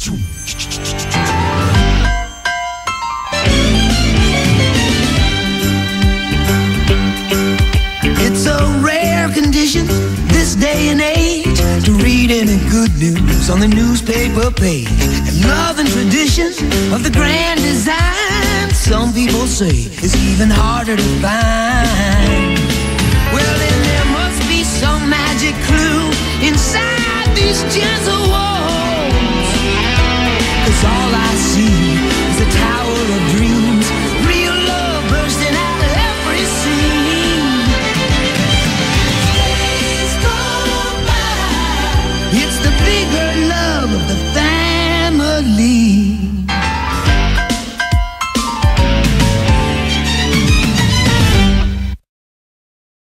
It's a rare condition this day and age to read any good news on the newspaper page. And love and tradition of the grand design, some people say, is even harder to find. Well, then there must be some magic clue inside these gentle walls, 'cause all I see